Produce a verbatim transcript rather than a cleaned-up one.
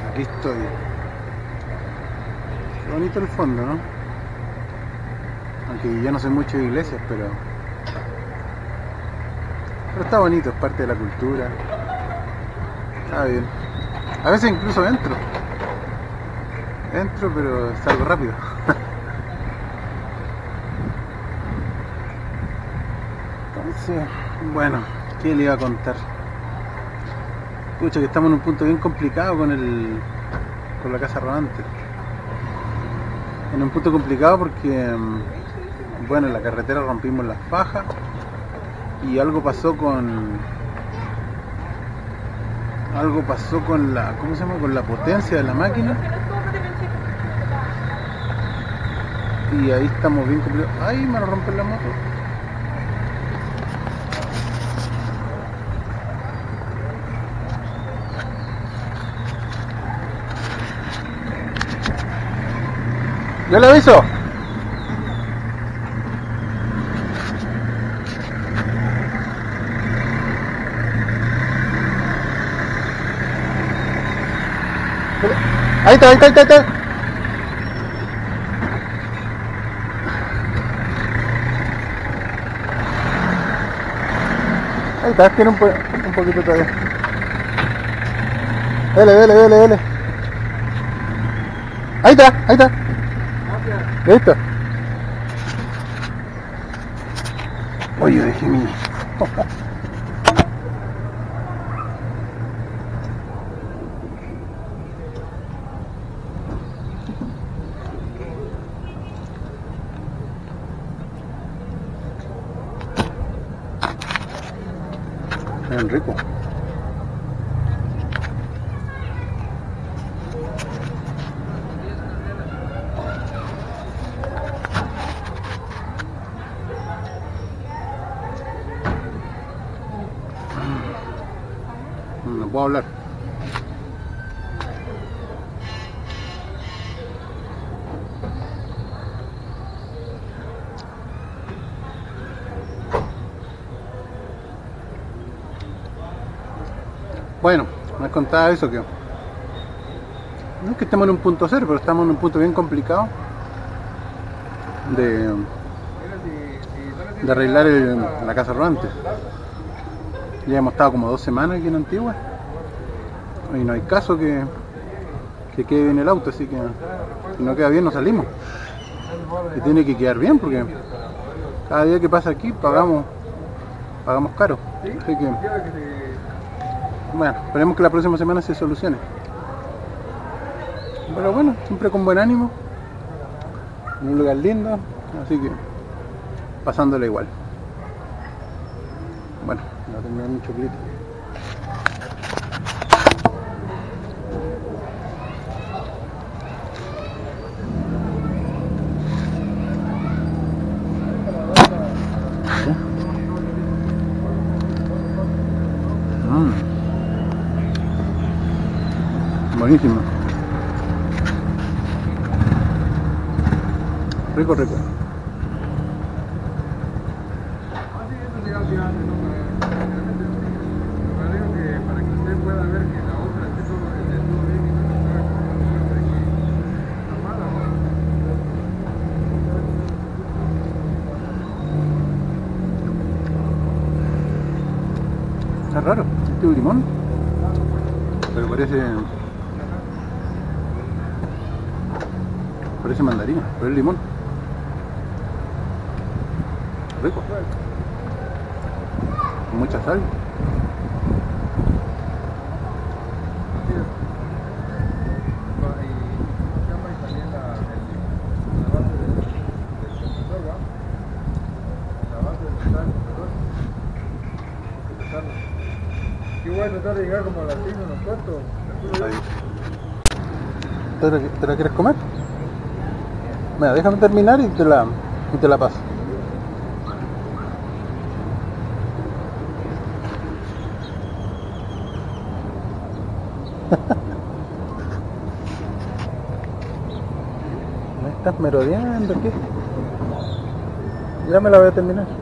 Aquí estoy. Qué bonito el fondo, ¿no? Aunque yo no sé mucho de iglesias, pero... Pero está bonito, es parte de la cultura. Está bien. A veces incluso entro. Entro, pero salgo rápido. Entonces, bueno, ¿qué le iba a contar? Pucha, que estamos en un punto bien complicado con el con la casa rodante. En un punto complicado porque, bueno, en la carretera rompimos las fajas y algo pasó con algo pasó con la, ¿cómo se llama? Con la potencia de la máquina. Y ahí estamos bien complicados. ¡Ay, me lo rompen la moto! ¡Yo le aviso! Ahí está, ahí está, ahí está, ahí está. Ahí está, tiene un, po un poquito todavía. Dele, dele, dele, dele. Ahí está, ahí está. Listo. Oye, dejé mi... Bien rico. No puedo hablar. Bueno, me contaba eso, que no es que estemos en un punto cero, pero estamos en un punto bien complicado de, de arreglar el, la casa rodante. Ya hemos estado como dos semanas aquí en Antigua y no hay caso que, que quede bien el auto, así que si no queda bien no salimos. Y tiene que quedar bien porque cada día que pasa aquí pagamos pagamos caro. Así que bueno, esperemos que la próxima semana se solucione. Pero bueno, siempre con buen ánimo, en un lugar lindo, así que pasándola igual. Bueno, voy a terminar mi chocolate. Mmm. Buenísimo. Rico, rico. Está raro, este es un limón, pero parece parece mandarina, pero es limón. Rico, con mucha sal. Yo voy a tratar de llegar como a las seis menos cuarto. ¿Te la, ¿Te la quieres comer? Mira, déjame terminar y te la, y te la paso. ¿Me estás merodeando? ¿Qué? Ya me la voy a terminar.